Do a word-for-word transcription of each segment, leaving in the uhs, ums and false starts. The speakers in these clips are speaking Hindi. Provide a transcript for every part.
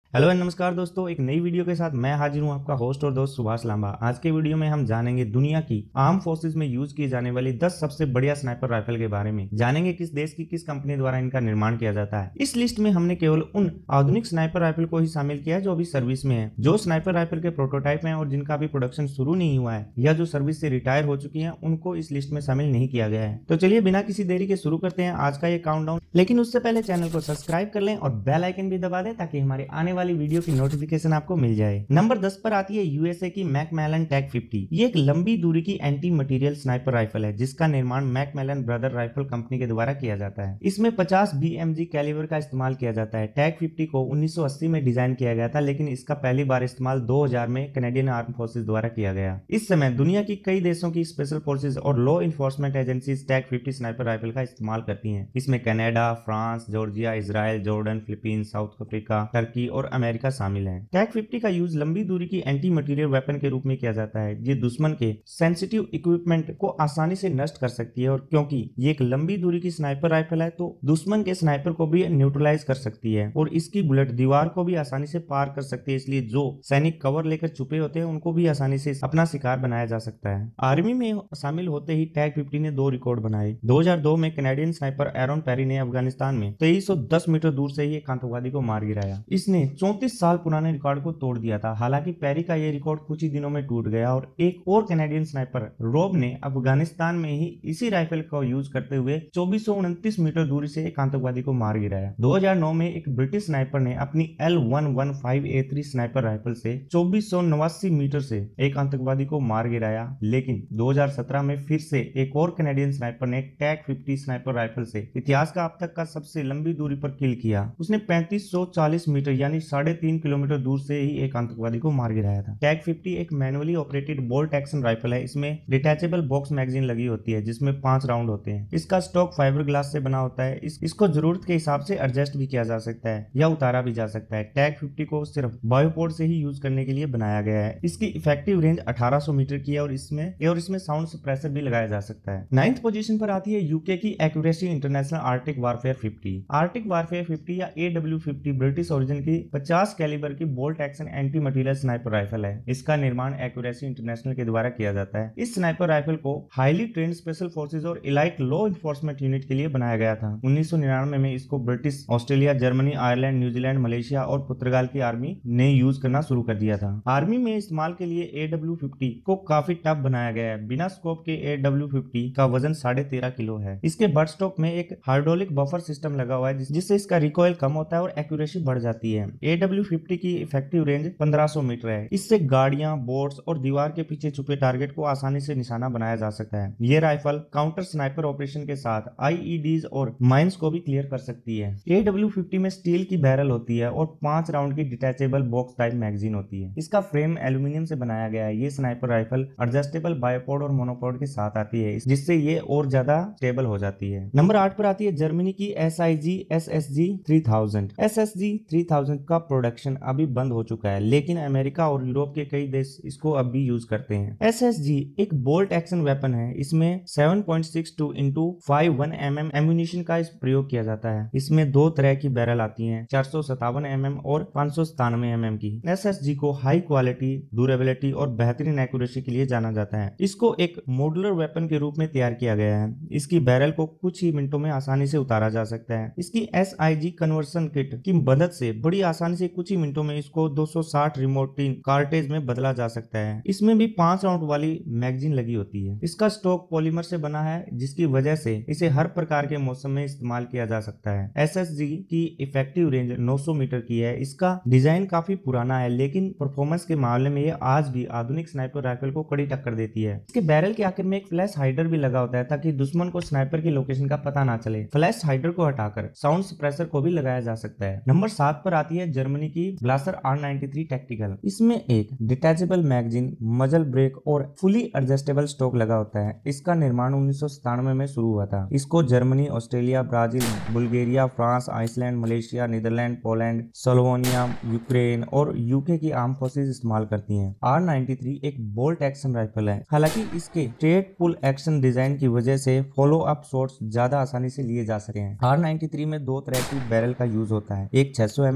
हेलो एंड नमस्कार दोस्तों, एक नई वीडियो के साथ मैं हाजिर हूं, आपका होस्ट और दोस्त सुभाष लांबा। आज के वीडियो में हम जानेंगे दुनिया की आर्म फोर्सेज में यूज की जाने वाली दस सबसे बढ़िया स्नाइपर राइफल के बारे में। जानेंगे किस देश की किस कंपनी द्वारा इनका निर्माण किया जाता है। इस लिस्ट में हमने केवल उन आधुनिक स्नाइपर राइफल को ही शामिल किया है जो अभी सर्विस में है। जो स्नाइपर राइफल के प्रोटोटाइप है और जिनका अभी प्रोडक्शन शुरू नहीं हुआ है या जो सर्विस से रिटायर हो चुकी है, उनको इस लिस्ट में शामिल नहीं किया गया है। तो चलिए बिना किसी देरी के शुरू करते हैं आज का ये काउंटडाउन। लेकिन उससे पहले चैनल को सब्सक्राइब कर लें और बेल आइकन भी दबा दें ताकि हमारे आने वाली वीडियो की नोटिफिकेशन आपको मिल जाए। नंबर दस पर आती है यूएसए की मैकमैलन टैग फिफ्टी। ये एक लंबी दूरी की एंटी मटेरियल स्नाइपर राइफल है जिसका निर्माण मैकमैलन ब्रदर राइफल कंपनी के द्वारा किया जाता है। इसमें पचास बीएमजी कैलिबर का इस्तेमाल किया जाता है। टैग फिफ्टी को उन्नीस सौ अस्सी में डिजाइन किया गया था, लेकिन इसका पहली बार इस्तेमाल दो हज़ार में कैनेडियन आर्म फोर्सेज द्वारा किया गया। इस समय दुनिया की कई देशों की स्पेशल फोर्सेज और law enforcement agencies Tac fifty sniper rifle का इस्तेमाल करती हैं। इसमें Canada, France, Georgia, Israel, Jordan, Philippines, South Africa, Turkey और अमेरिका शामिल है। टैग फिफ्टी का यूज लंबी दूरी की एंटी मटेरियल वेपन के रूप में किया जाता है। ये दुश्मन के सेंसिटिव इक्विपमेंट को आसानी से नष्ट कर सकती है और क्योंकि ये एक लंबी दूरी की स्नाइपर राइफल है तो दुश्मन के स्नाइपर को भी न्यूट्रलाइज कर सकती है और इसकी बुलेट दीवार को भी आसानी से पार कर सकती है। इसलिए जो सैनिक कवर लेकर छुपे होते हैं उनको भी आसानी से अपना शिकार बनाया जा सकता है। आर्मी में शामिल होते ही टैग फिफ्टी ने दो रिकॉर्ड बनाए। दो हज़ार दो में कैनेडियन स्नाइपर एरोन पेरी ने अफगानिस्तान में तेईस सौ दस मीटर दूर से ही एक आतंकवादी को मार गिराया। इसने चौंतीस साल पुराने रिकॉर्ड को तोड़ दिया था। हालांकि पेरी का यह रिकॉर्ड कुछ ही दिनों में टूट गया और एक और कैनेडियन स्नाइपर रोब ने अफगानिस्तान में ही इसी राइफल का यूज करते हुए चौबीस सौ उनतीस मीटर दूरी से एक आतंकवादी को मार गिराया। दो हज़ार नौ में एक ब्रिटिश स्नाइपर ने अपनी एल वन पंद्रह ए थ्री स्नाइपर राइफल से चौबीस सौ नवासी मीटर से एक आतंकवादी को मार गिराया। लेकिन दो हज़ार सत्रह में फिर से एक और कैनेडियन स्नाइपर ने टैग फिफ्टी स्नाइपर राइफल से इतिहास का अब तक का सबसे लंबी दूरी पर किल किया। उसने पैंतीस सौ चालीस मीटर यानी साढ़े तीन किलोमीटर दूर से ही एक आतंकवादी को मार गिराया था। टैग फिफ्टी एक manually operated bolt action rifle है। इसमें डिटैचेबल बॉक्स मैगजीन लगी होती है जिसमें पांच राउंड होते हैं। इसका स्टॉक फाइबर ग्लास से बना होता है। इस, इसको जरूरत के हिसाब से एडजस्ट भी किया जा सकता है या उतारा भी जा सकता है। टैग फिफ्टी को सिर्फ बायोपोर्ट से ही यूज करने के लिए बनाया गया है। इसकी इफेक्टिव रेंज अठारह सौ मीटर की है और इसमें और इसमें साउंड सप्रेसर भी लगाया जा सकता है। नाइन्थ पोजीशन पर आती है यूके की Accuracy International Arctic Warfare fifty. Arctic Warfare fifty या A W fifty British origin की पचास कैलिबर की bolt action anti material sniper rifle है। इसका निर्माण एक्यूरेसी इंटरनेशनल के द्वारा किया जाता है। इस स्नाइपर राइफल को हाईली ट्रेंड स्पेशल फोर्सेज और इलाइट लॉ इन्फोर्समेंट यूनिट के लिए बनाया गया था। उन्नीस सौ निन्यानवे में इसको British, Australia, Germany, Ireland, New Zealand, Malaysia और पुर्तगाल की आर्मी ने यूज करना शुरू कर दिया था। आर्मी में इस्तेमाल के लिए ए डब्ल्यू फिफ्टी को काफी टफ बनाया गया है। बिना स्कोप के ए डब्ल्यू फिफ्टी का वजन साढ़े तेरह किलो है। इसके बट स्टॉक में एक हाइड्रोलिक बफर सिस्टम लगा हुआ है जिससे इसका रिकॉइल कम होता है और एक्यूरेसी बढ़ जाती है। ए डब्ल्यू फिफ्टी की इफेक्टिव रेंज पंद्रह सौ मीटर है। इससे गाड़ियां, बोट्स और दीवार के पीछे छुपे टारगेट को आसानी से निशाना बनाया जा सकता है। ये राइफल काउंटर स्नाइपर ऑपरेशन के साथ आईईडीज और माइंस को भी क्लियर कर सकती है। ए डब्ल्यू फिफ्टी में स्टील की बैरल होती है और पांच राउंड की डिटैचेबल बॉक्स टाइप मैगजीन होती है। इसका फ्रेम एल्यूमिनियम से बनाया गया है। ये स्नाइपर राइफल एडजस्टेबल बायोपोड और मोनोपोड के साथ आती है जिससे ये और ज्यादा स्टेबल हो जाती है। नंबर आठ पर आती है जर्मनी की S I G S S G three thousand. S S G three thousand का प्रोडक्शन अभी बंद हो चुका है, लेकिन अमेरिका और यूरोप के कई देश इसको अब भी यूज करते हैं। एस एस जी एक बोल्ट एक्शन वेपन है। इसमें सात पॉइंट सिक्स टू इंटू इक्यावन एम एम एम्यूनिशन का इस प्रयोग किया जाता है। इसमें दो तरह की बैरल आती हैं, चार सौ सत्तावन एम एम और पांच सौ सतानवे एम एम की। एस एस जी को हाई क्वालिटी, ड्यूरेबिलिटी और बेहतरीन एक्यूरेसी के लिए जाना जाता है। इसको एक मॉड्यूलर वेपन के रूप में तैयार किया गया है। इसकी बैरल को कुछ ही मिनटों में आसानी से उतारा जा सकता है। इसकी S I G conversion kit की मदद से बड़ी आसानी से कुछ ही मिनटों में इसको दो सौ साठ रिमोट कार्टेज में बदला जा सकता है। इसमें भी पांच राउंड वाली मैगजीन लगी होती है। इसका स्टॉक पॉलीमर से बना है जिसकी वजह से इसे हर प्रकार के मौसम में इस्तेमाल किया जा सकता है। एस एस जी की इफेक्टिव रेंज नौ सौ मीटर की है। इसका डिजाइन काफी पुराना है, लेकिन परफॉर्मेंस के मामले में ये आज भी आधुनिक स्नाइपर राइफल को कड़ी टक्कर देती है। इसके बैरल के आखिर में एक फ्लैश हाइडर भी लगा होता है ताकि दुश्मन को स्नाइपर की लोकेशन का पता ना चले। फ्लैश हाइडर को हटाकर साउंड सप्रेसर को भी लगाया जा सकता है। नंबर सात पर आती है जर्मनी की Blaser R ninety three tactical. इसमें एक डिटैचेबल मैगजीन, मजल ब्रेक और फुली एडजस्टेबल स्टॉक लगा होता है। इसका निर्माण उन्नीस सौ सतानवे में शुरू हुआ था। इसको Germany, Australia, Brazil, Bulgaria, France, Iceland, Malaysia, Netherlands, Poland, Slovenia, Ukraine और यूके की आर्म फोर्सेज इस्तेमाल करती हैं। आर नाइन्टी थ्री एक बोल्ट एक्शन राइफल है। हालांकि इसके स्ट्रेट पुल एक्शन डिजाइन की वजह से फॉलो अप शॉट्स ज्यादा आसानी से लिए जा सके हैं। आर नाइन्टी थ्री में दो तरह की बैरल का यूज होता है, एक छह सौ एम एम की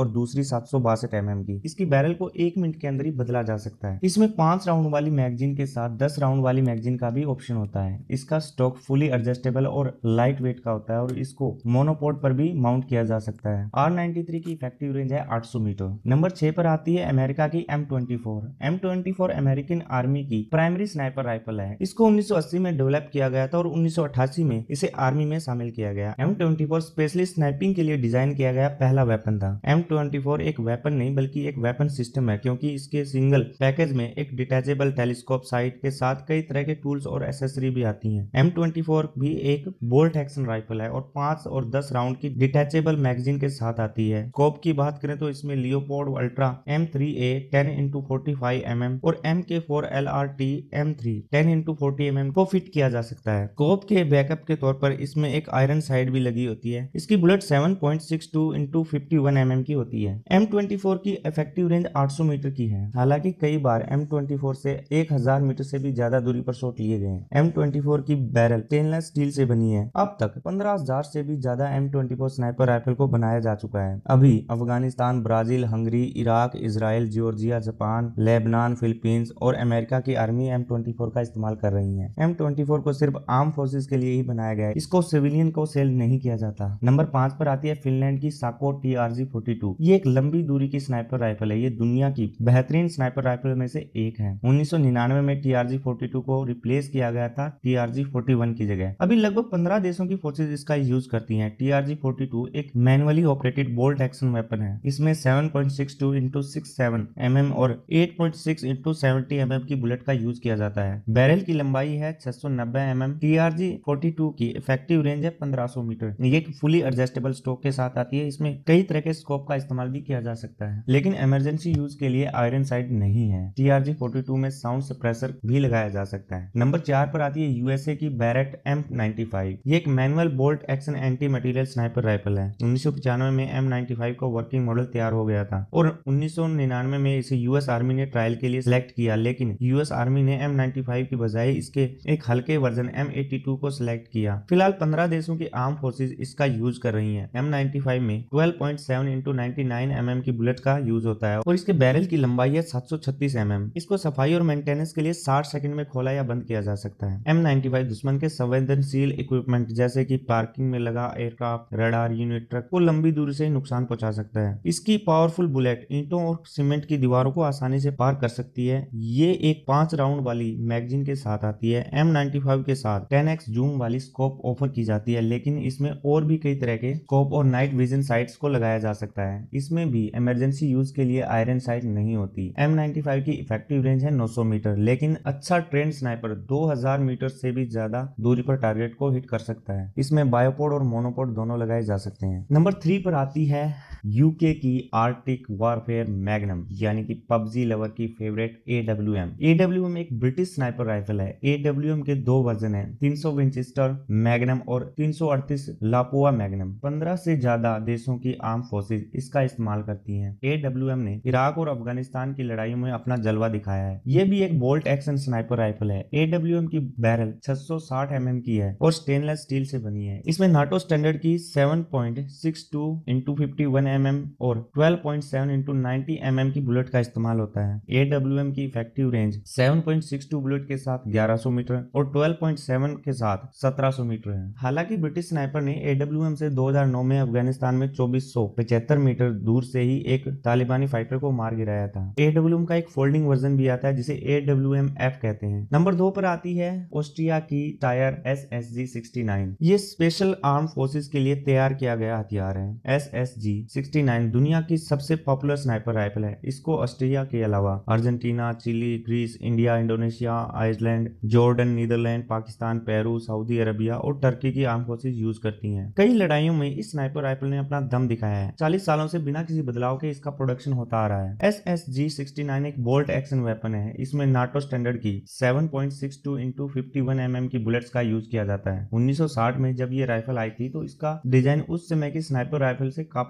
और दूसरी सात सौ बासठ एम एम की। इसकी बैरल को एक मिनट के अंदर ही बदला जा सकता है। इसमें पांच राउंड वाली मैगजीन के साथ दस राउंड वाली मैगजीन का भी ऑप्शन होता है। इसका स्टॉक फुली एडजस्टेबल और लाइट वेट का होता है और इसको मोनोपोड पर भी माउंट किया जा सकता है। आर नाइंटी थ्री की इफेक्टिव रेंज है आठ सौ मीटर। नंबर छह पर आती है अमेरिका की M twenty four. M twenty four American army की प्राइमरी स्नाइपर राइफल है। इसको उन्नीस सौ अस्सी में डेवलप किया गया था और उन्नीस सौ अट्ठासी में इसे आर्मी में शामिल किया गया। M twenty four specially sniping के लिए डिजाइन किया गया पहला वेपन था। एम ट्वेंटी फोर एक वेपन नहीं बल्कि एक वेपन सिस्टम है, क्योंकि इसके सिंगल पैकेज में एक डिटैचेबल टेलीस्कोप साइट के साथ कई तरह के टूल्स और एसेसरी भी आती हैं। एम ट्वेंटी फोर भी एक बोल्ट एक्शन राइफल है और पांच और दस राउंड की डिटैचेबल मैगजीन के साथ आती है। स्कोप की बात करें तो इसमें Leupold Ultra M three A ten into forty five M M और M K four L R T M three ten into forty M M को फिट किया जा सकता है। स्कोप के बैकअप के तौर पर इसमें एक आयरन साइड भी लगी होती है। इसकी bullet seven point six two into fifty one M M की होती है। एम ट्वेंटी फोर की इफेक्टिव रेंज आठ सौ मीटर की है। हालांकि कई बार एम ट्वेंटी फोर से एक हज़ार मीटर से भी ज्यादा दूरी पर शॉट लिए गए हैं। एम ट्वेंटी फोर की बैरल स्टेनलेस स्टील से बनी है। अब तक पंद्रह हज़ार से भी ज्यादा M twenty four sniper rifle को बनाया जा चुका है। अभी Afghanistan, Brazil, Hungary, Iraq, Israel, Georgia, Japan, Lebanon, Philippines और अमेरिका की आर्मी एम ट्वेंटी फोर का इस्तेमाल कर रही है। एम ट्वेंटी फोर को सिर्फ आर्म फोर्सेस के लिए ही बनाया गया है। इसको सिविलियन को सेल नहीं किया जाता। नंबर पांच पर आती है फिनलैंड की Sako T R G forty two. ये एक लंबी दूरी की स्नाइपर राइफल है। ये दुनिया की बेहतरीन स्नाइपर राइफल में से एक है। उन्नीस सौ निन्यानवे में T R G forty two को रिप्लेस किया गया था T R G forty one की जगह। अभी लगभग पंद्रह देशों की फोर्सेज इसका यूज करती हैं। T R G forty two एक manually operated bolt action weapon है। इसमें seven point six two into six seven M M और eight point six into seventy M M की बुलेट का यूज किया जाता है। बैरल की लंबाई है छह सौ नब्बे M M. T R G forty two की इफेक्टिव रेंज है पंद्रह सौ मीटर। ये एक फुली एडजस्टेबल स्टॉक के साथ आती है। इसमें कई तरह के स्कोप का इस्तेमाल भी किया जा सकता है, लेकिन इमरजेंसी यूज के लिए आयरन साइड नहीं है। T R G forty two में साउंड सप्रेसर भी लगाया जा सकता है। नंबर चार पर आती है यूएसए की बैरेट एम नाइंटी फाइव। ये एक manual bolt action anti material sniper rifle है। उन्नीस सौ पचानवे में एम नाइंटी फाइव का वर्किंग मॉडल तैयार हो गया था और उन्नीस सौ निन्यानवे में इसे यूएस आर्मी ने ट्रायल के लिए सिलेक्ट किया, लेकिन यूएस आर्मी ने एम नाइंटी फाइव की बजाय इसके एक हल्के वर्जन एम एटी टू को सिलेक्ट किया। फिलहाल पंद्रह देशों की आर्म फोर्सेज इसका यूज कर रही हैं। एम नाइंटी फाइव में twelve point seven into ninety nine M M की बुलेट का यूज होता है और इसके बैरल की लंबाई है सात सौ छत्तीस एम एम। इसको सफाई और मेंटेनेंस के लिए साठ सेकंड में खोला या बंद किया जा सकता है। एम नाइंटी फाइव दुश्मन के संवेदनशील इक्विपमेंट जैसे कि पार्किंग में लगा एयरक्राफ्ट, रडार यूनिट, ट्रक को लंबी दूरी से नुकसान पहुंचा सकता है। इसकी पावरफुल बुलेट ईंटों और सीमेंट की दीवारों को आसानी से पार कर सकती है। ये एक पांच राउंड वाली मैगजीन के साथ आती है। एम नाइंटी फाइव के साथ टेन एक्स जूम वाली स्कोप ऑफर की जाती है, लेकिन इसमें और भी कई तरह के स्कोप और नाइट विजन साइट्स को लगाया जा सकता है। इसमें भी इमरजेंसी यूज के लिए आयरन साइट नहीं होती। एम नाइंटी फाइव की इफेक्टिव रेंज है नौ सौ मीटर, लेकिन अच्छा ट्रेंड स्नाइपर दो हज़ार मीटर से भी ज्यादा दूरी पर टारगेट को हिट कर सकता है। इसमें बायोपोड और मोनोपोड दोनों लगाए जा सकते हैं। नंबर थ्री पर आती है यूके की आर्टिक वॉरफेयर मैग्नम, यानी कि पबजी लवर की favourite A W M. A W M एक ब्रिटिश स्नाइपर राइफल है। ए डब्ल्यू एम के दो वर्जन हैं, तीन सौ विंचेस्टर मैग्नम और तीन सौ अड़तीस लापुआ मैग्नम। पंद्रह से ज्यादा देशों की आर्म फोर्सेज इसका इस्तेमाल करती हैं। ए डब्ल्यू एम ने इराक और अफगानिस्तान की लड़ाइयों में अपना जलवा दिखाया है। यह भी एक बोल्ट एक्शन स्नाइपर राइफल है। ए डब्ल्यू एम की बैरल छह सौ साठ एम एम की है और स्टेनलेस स्टील से बनी है। इसमें नाटो स्टैंडर्ड की seven point six two into fifty one M M और twelve point seven into ninety M M की बुलेट का इस्तेमाल होता है। ए डब्ल्यू एम की effective range seven point six two bullet के साथ ग्यारह सौ मीटर और ट्वेल्व पॉइंट सेवन के साथ सत्रह सौ मीटर है। हालांकि ब्रिटिश स्नाइपर ने ए डब्ल्यू एम से दो हज़ार नौ में अफगानिस्तान में चौबीस सौ पचहत्तर मीटर दूर से ही एक तालिबानी फाइटर को मार गिराया था। ए डब्ल्यू एम का एक फोल्डिंग वर्जन भी आता है जिसे ए डब्ल्यू एम एफ कहते हैं। नंबर दो पर आती है ऑस्ट्रिया की Steyr S S G sixty nine. ये स्पेशल आर्म फोर्सेस के लिए तैयार किया गया हथियार है। S S G sixty nine दुनिया की सबसे पॉपुलर स्नाइपर राइफल है। इसको ऑस्ट्रिया के अलावा Argentina, Chile, Greece, India, Indonesia, Iceland, Jordan, Netherland, Pakistan, Peru, Saudi Arabia और टर्की की आर्म फोर्सेस यूज करती हैं। कई लड़ाइयों में इस स्नाइपर राइफल ने अपना दम दिखाया है। चालीस सालों से बिना किसी बदलाव के इसका प्रोडक्शन होता आ रहा है। S S G sixty nine एक बोल्ट एक्शन वेपन है। इसमें नाटो स्टैंडर्ड की seven point six two into fifty one M M की बुलेट्स का यूज किया जाता है। उन्नीस सौ साठ में जब ये राइफल आई थी तो इसका डिजाइन उस समय की स्नाइपर राइफल से काफी अलग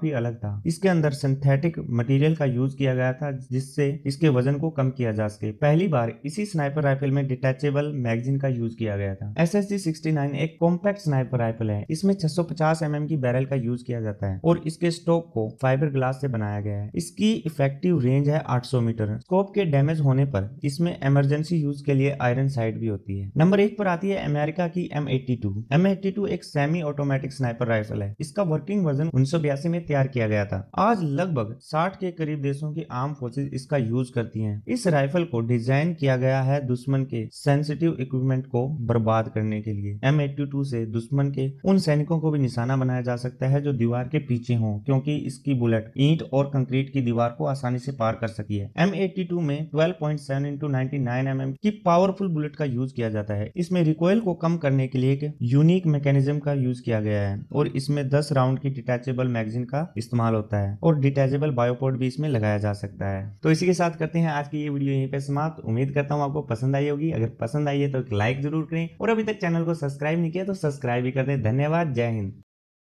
था। इसके अंदर सिंथेटिक मटेरियल का यूज किया गया था जिससे इसके वजन को कम किया जा सके। पहली बार इसी स्नाइपर राइफल में डिटैचेबल मैगजीन का यूज किया गया था। S S G sixty nine एक कॉम्पैक्ट स्नाइपर राइफल है। इसमें छह सौ पचास एम एम की बैरल का यूज किया जाता है और इसके स्टोक को फाइबर ग्लास से बनाया गया है। इसकी इफेक्टिव रेंज है आठ सौ मीटर। स्कोप के डैमेज होने पर इसमें इमरजेंसी यूज के लिए आयरन साइड भी होती है। नंबर एक पर आती है अमेरिका की M eighty two. M eighty two एक सेमी ऑटोमेटिक स्नाइपर राइफल है। इसका वर्किंग वर्जन उन्नीस सौ बयासी में तैयार किया गया था। आज लगभग साठ के करीब देशों की आर्म फोर्सेज इसका यूज करती हैं। इस राइफल को डिजाइन किया गया है दुश्मन के सेंसिटिव इक्विपमेंट को बर्बाद करने के लिए। एम एटी टू से दुश्मन के उन सैनिकों को भी निशाना बनाया जा सकता है जो दीवार के पीछे हों, क्योंकि इसकी बुलेट ईंट और कंक्रीट की दीवार को आसानी से पार कर सकी है। एम एटी टू में twelve point seven into ninety nine M M की पावरफुल बुलेट का यूज किया जाता है। इसमें रिकॉइल को कम करने के लिए एक यूनिक मैकेनिज्म का यूज किया गया है और इसमें दस राउंड की डिटैचेबल मैगजीन का इस्तेमाल होता है और डिटैचेबल बायोपोर्ट भी इसमें लगाया जा सकता है। तो इसी के साथ करते हैं आज की ये वीडियो यहीं पे समाप्त। उम्मीद करता हूँ आपको पसंद आई होगी। अगर पसंद आई है तो एक लाइक जरूर करें और अभी तक चैनल को सब्सक्राइब नहीं किया तो सब्सक्राइब भी कर दें। धन्यवाद। जय हिंद।